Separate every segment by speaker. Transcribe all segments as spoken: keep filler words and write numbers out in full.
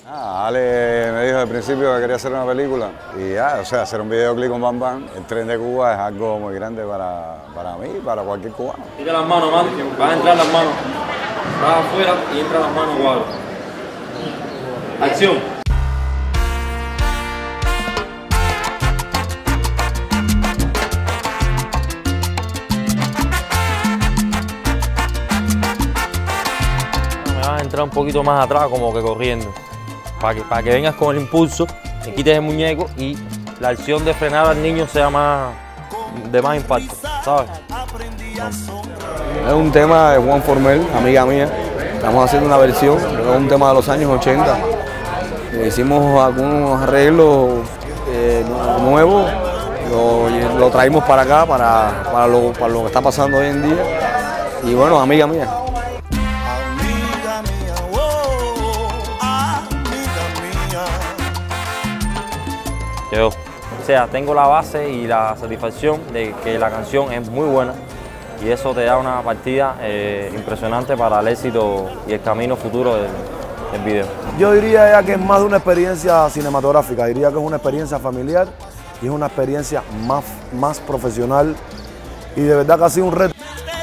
Speaker 1: Ah, Ale me dijo al principio que quería hacer una película y ya, o sea, hacer un videoclip con Bam Bam, el tren de Cuba es algo muy grande para, para mí y para cualquier cubano.
Speaker 2: Tira las manos, man, van a entrar las manos, vas afuera y entran las manos, guau. Acción. Entrar un poquito más atrás, como que corriendo, para que, para que vengas con el impulso, te quites el muñeco y la acción de frenar al niño sea más de más impacto, ¿sabes?
Speaker 3: Es un tema de Juan Formel, amiga mía. Estamos haciendo una versión, es un tema de los años ochenta. Hicimos algunos arreglos eh, nuevos, lo, lo traímos para acá, para, para, lo, para lo que está pasando hoy en día. Y bueno, amiga mía.
Speaker 2: Yo, o sea, tengo la base y la satisfacción de que la canción es muy buena y eso te da una partida eh, impresionante para el éxito y el camino futuro del, del video.
Speaker 4: Yo diría ya que es más de una experiencia cinematográfica, diría que es una experiencia familiar y es una experiencia más, más profesional y de verdad que ha sido un reto.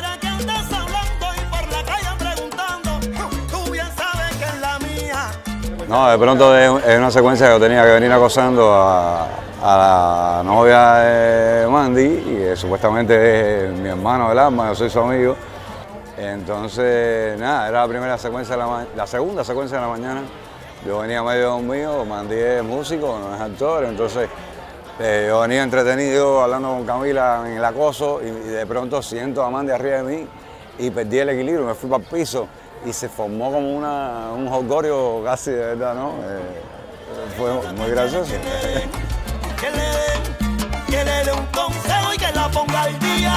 Speaker 1: No, de pronto es una secuencia que yo tenía que venir acosando a, a la novia de Mandy, y que supuestamente es mi hermano del alma, yo soy su amigo. Entonces, nada, era la primera secuencia, de la, la segunda secuencia de la mañana. Yo venía medio dormido, Mandy es músico, no es actor, entonces eh, yo venía entretenido hablando con Camila en el acoso y, y de pronto siento a Mandy arriba de mí y perdí el equilibrio, me fui para el piso. Y se formó como una, un jolgorio casi, de verdad, ¿no? Eh, fue muy gracioso.
Speaker 5: Que le den, que le dé un consejo y que la ponga al día.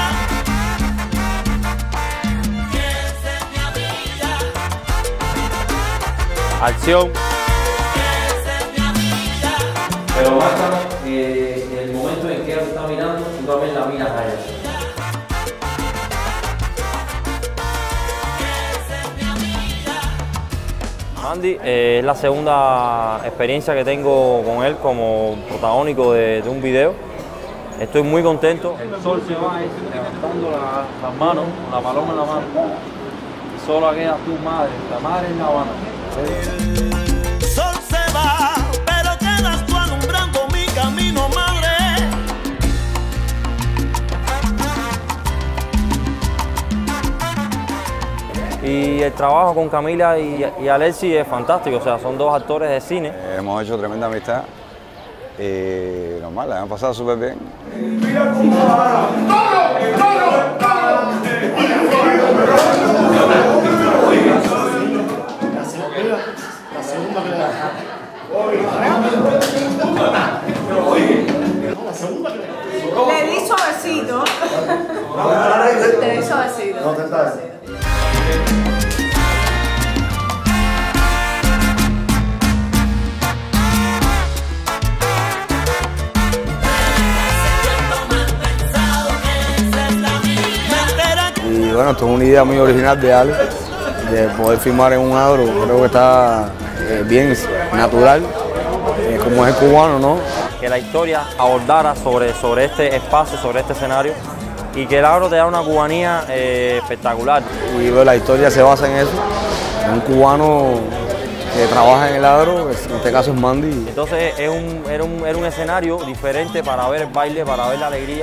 Speaker 5: Que esa es mi amiga.
Speaker 2: Acción.
Speaker 5: Que esa es mi amiga.
Speaker 2: Pero basta que en el momento en que ella te está mirando, tú también la miras a ella. Mandy eh, es la segunda experiencia que tengo con él como protagónico de, de un video. Estoy muy contento. El sol se va levantando la, las manos, la paloma en la mano. Y solo queda tu madre, la madre en La Habana.
Speaker 5: El sol se va, pero quedas tú alumbrando mi camino, madre.
Speaker 2: Y el trabajo con Camila y, y Alexis es fantástico, o sea, son dos actores de cine.
Speaker 1: Eh, hemos hecho tremenda amistad y normal, la hemos pasado súper bien.
Speaker 6: Le di suavecito. Te di suavecito.
Speaker 3: Y bueno, esto es una idea muy original de Ale, de poder filmar en un agro, creo que está eh, bien natural, eh, como es el cubano, ¿no?
Speaker 2: Que la historia abordara sobre, sobre este espacio, sobre este escenario, y que el agro te da una cubanía eh, espectacular.
Speaker 3: Y bueno, la historia se basa en eso, en un cubano que trabaja en el agro, en este caso es Mandy.
Speaker 2: Entonces es un, era, un, era un escenario diferente para ver el baile, para ver la alegría.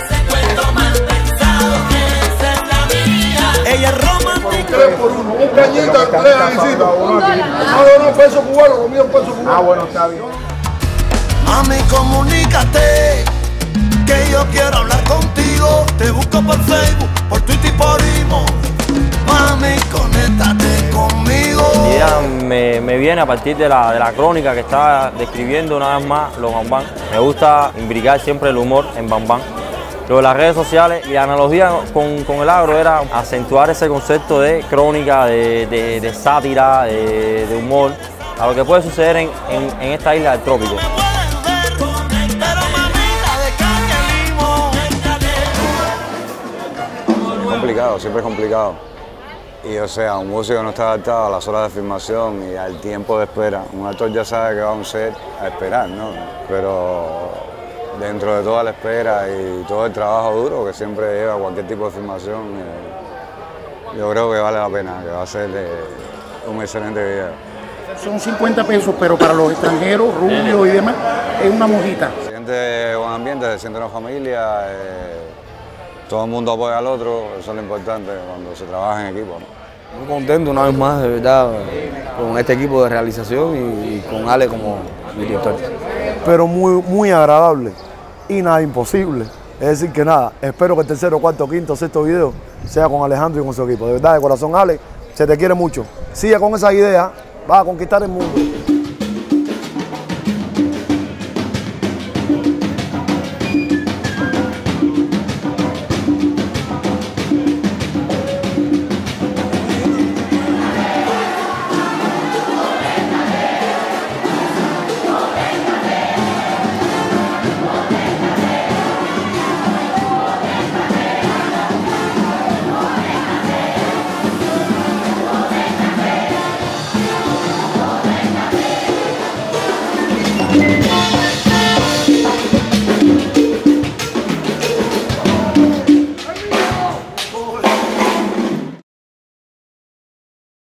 Speaker 5: Ella es romántica.
Speaker 7: Tres por uno, un cañita, tres anicitos. Ah, no, no, peso cubano, comida un peso cubano. Ah, bueno, está bien.
Speaker 5: Mami, comunícate, que yo quiero hablar contigo. Te busco por Facebook, por Twitter y por Imo. Mami, conéctate conmigo.
Speaker 2: La idea me, me viene a partir de la, de la crónica que está describiendo una vez más los Bam Bam. Me gusta imbricar siempre el humor en Bam Bam. Lo de las redes sociales y la analogía con, con el agro era acentuar ese concepto de crónica, de, de, de sátira, de, de humor, a lo que puede suceder en, en, en esta isla del trópico.
Speaker 1: Es complicado, siempre es complicado. Y o sea, un músico no está adaptado a las horas de filmación y al tiempo de espera. Un actor ya sabe que va a un set a esperar, ¿no? Pero dentro de toda la espera y todo el trabajo duro que siempre lleva cualquier tipo de filmación, eh, yo creo que vale la pena, que va a ser eh, un excelente video.
Speaker 8: Son cincuenta pesos, pero para los extranjeros, rubios y demás, es una mojita.
Speaker 1: Se siente buen ambiente, se siente una familia, eh, todo el mundo apoya al otro, eso es lo importante cuando se trabaja en equipo, ¿no?
Speaker 3: Muy contento una vez más, de verdad, con este equipo de realización y, y con Ale como director.
Speaker 4: Pero muy, muy agradable y nada imposible. Es decir que nada, espero que el tercero, cuarto, quinto, sexto video sea con Alejandro y con su equipo. De verdad, de corazón, Ale, se te quiere mucho. Sigue con esa idea, vas a conquistar el mundo.